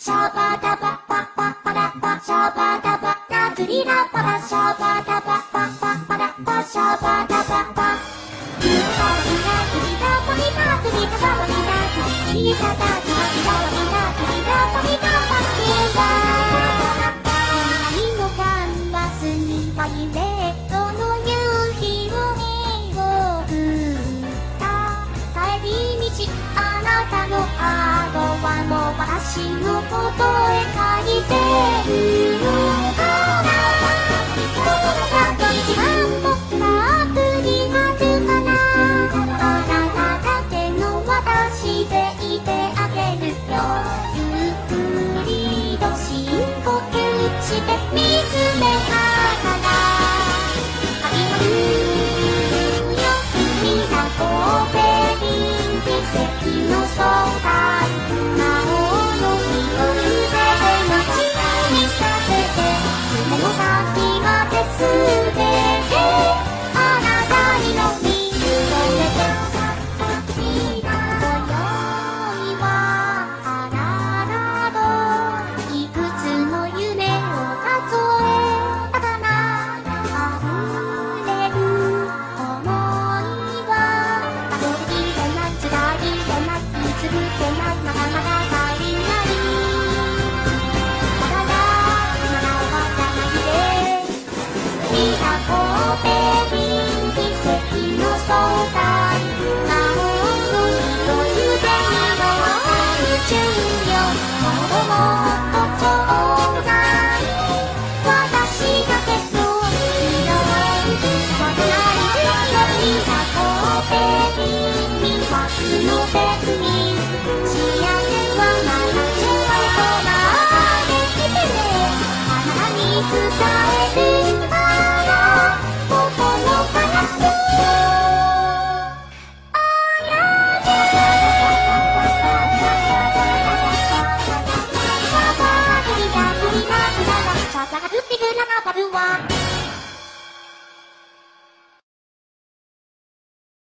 シャバダババババラバシャバダバダクリラバラシャバダババババラバシャバダババクリラクリラバリラクリラバリラクリリタタクリラバリラクリラバリラバリラ光のカンバスにパイレットの夕日を描いた帰り道あなたのハードはもう私のことへ書いてるのかな一番僕がアプリがるかなあなただけの私でいてあげるよゆっくりと深呼吸して見つめながら始まるよ君がこうべり奇跡の正体魔王の日を腕で街にさせて爪の先まですべてあなたにのみつめて今宵はあなたといくつの夢を数えたかな溢れる想いは数えきれない辛いれない見つぶせないまだまだ足りないまだまだ終わらないで見たこべり奇跡の正体魔王の日を腕にの宇宙よもっとちょうだい私だけの色わからないよ見たこべり魅惑の別に